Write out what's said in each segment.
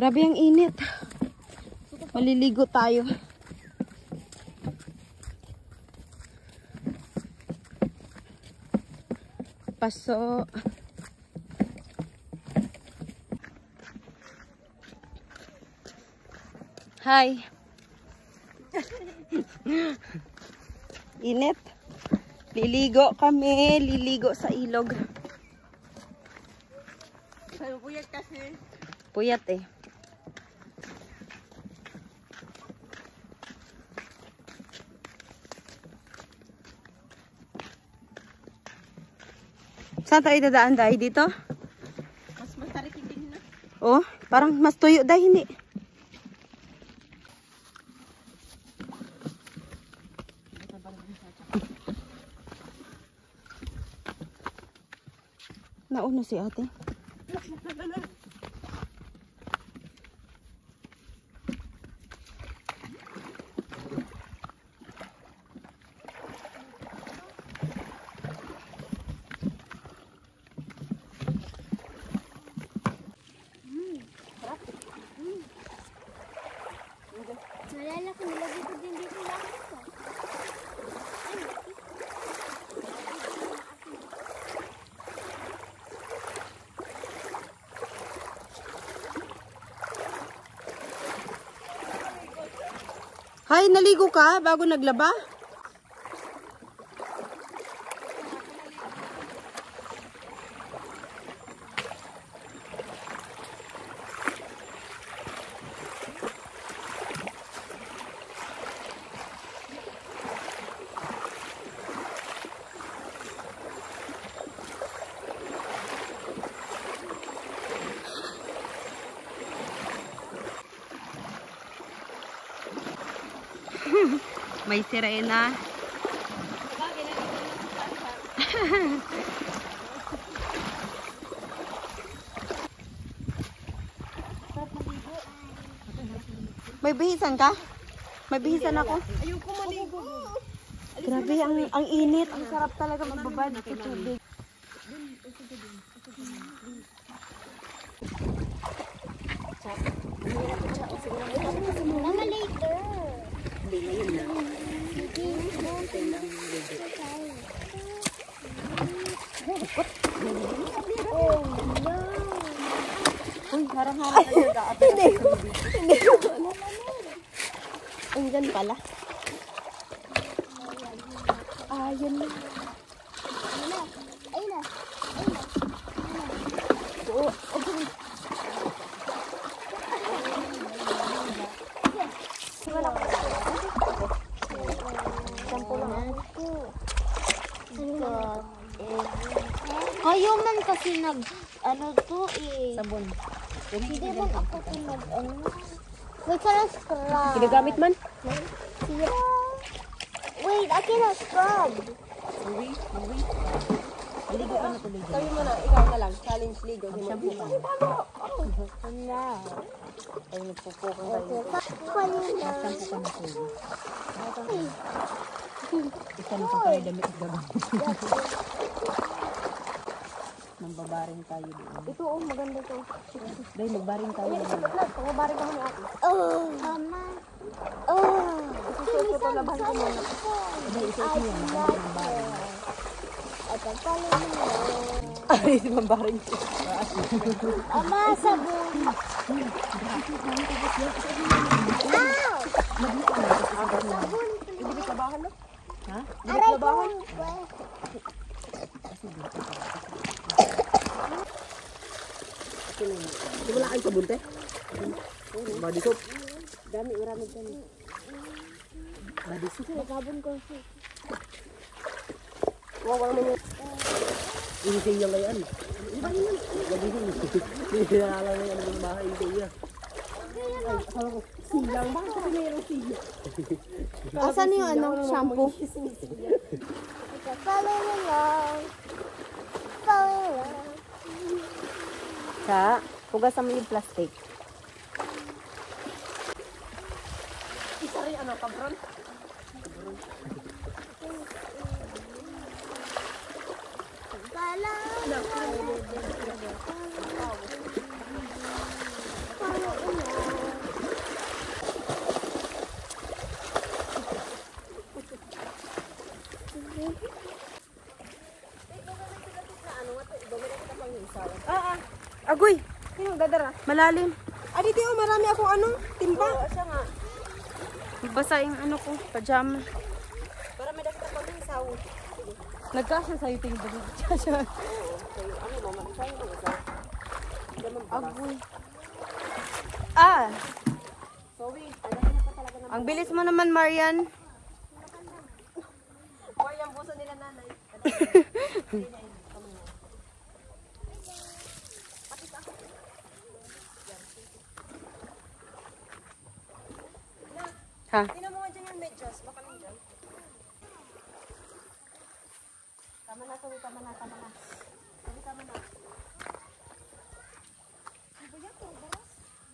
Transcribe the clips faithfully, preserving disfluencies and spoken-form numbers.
Grabe ang init. Maliligo tayo. Paso. Hi. Init. Liligo kami. Liligo sa ilog. Puyat kasi. Puyat eh. Saan tayo dadaan dahil dito? Mas matarik din na. Oh, parang mas tuyo dahil hindi. Nauna si ate. Nalala ko, nilagay ko din dito lang ito. Hay, naligo ka bago naglaba? May sirena. May bihisan ka? May bihisan ako? Ayoko maligo. Grabe, ang, ang init. Ang sarap talaga magbabad sa tubig. Mama, later. Oh, no. Uy, harang-harang tayo. Hindi. Hindi. Ang gan pala. Ah, yun na. Ayun na. Ayun na. Ayun na. Oo. Okay. Sampo lang ako. Kayo man kasi nag, ano to eh. Sabon. Hindi man ako to nag, ano. Wait, ka na scrub. Ginagamit man? Yeah. Wait, I cannot scrub. Uwi. Uwi. Ligo ka na tuloy. Sabi mo na, ikaw na lang. Challenge ligo. Shabu ka. Ano? Ay, nagpupukang tayo. Kanina. Sampo ka na tuloy. Isa na pang tayo damit at gabang. Mambabaring tayo doon. Ito oh, maganda to. Dahil magbaring tayo doon. Pangabarin ka mo ate. Oh, mama. Oh. Isusuot ko labahan ko muna. Dahil isuot mo yan. Mambaring. At ang pala mo. Ay, mambaring. Ama, sabon. Ow! Sabon. Ibigit labahan na. Ha? Aray ko. Di wala kayo sabon te? Body soap. Dami, marami dami. Body soap. Sabon ko. Wawang mo. Inisay niya ngayon. Hindi na alam na yan ang bahay. Inisay niya. Ay, akala ko, silang. Bakit kasi mayroong silang? Asan yung ano, shampoo? Follow along. Follow along. Sa, hugasan mo yung plastic. Isa rin ano, kabron? Follow along. Follow along. Ah, ah. Agoy. Sino dadara? Malalim. Ah, dito oh, marami akong ano, timba. Oo, siya nga. Basa yung ano ko, pajama. Para may dakit ako ng isaw. Nagkasya sa'yo timba. Nagkasya. Ano mo, mag-isaw mo isa. Agoy. Ah! Sorry, ang bilis mo naman, Marian. Marian, puso nila nanay. Ha? Tingnan mo nga dyan yung medyas. Baka nandiyan. Tama na, sabi, tama na, tama na. Sabi, tama na. Ano yan? Baras?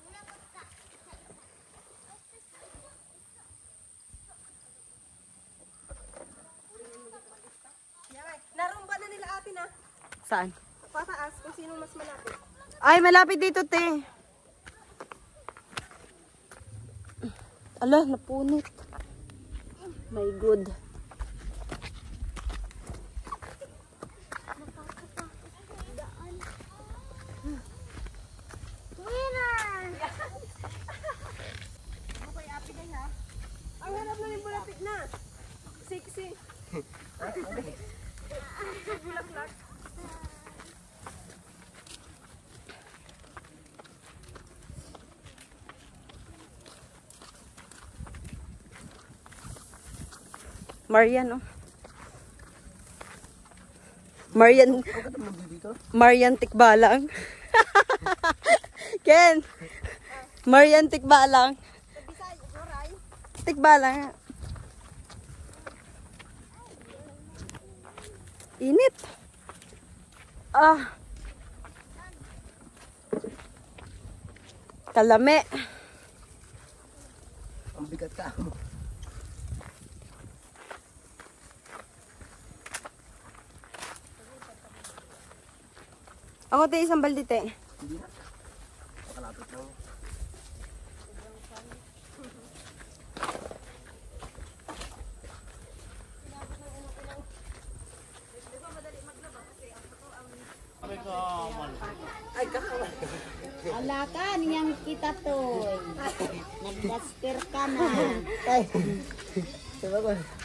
Narumba na nila ate na. Saan? Pataas kung sino mas malapit. Ay, malapit dito, te. Ala, napunit. My good. Winner! Okay, api na ha. Ang harap na yung bulapit na. Sexy. Bulaklak. Marian, oh. Marian. Marian Tikbalang. Ken. Marian Tikbalang. Tikbalang. Init. Ah. Kalame. Ang bigat ka. Ako tayo isang balde, te. Hindi na. Makalapit lang. Ala ka, niyang kita to. Nag-gaster ka na. Ay. Diba ko?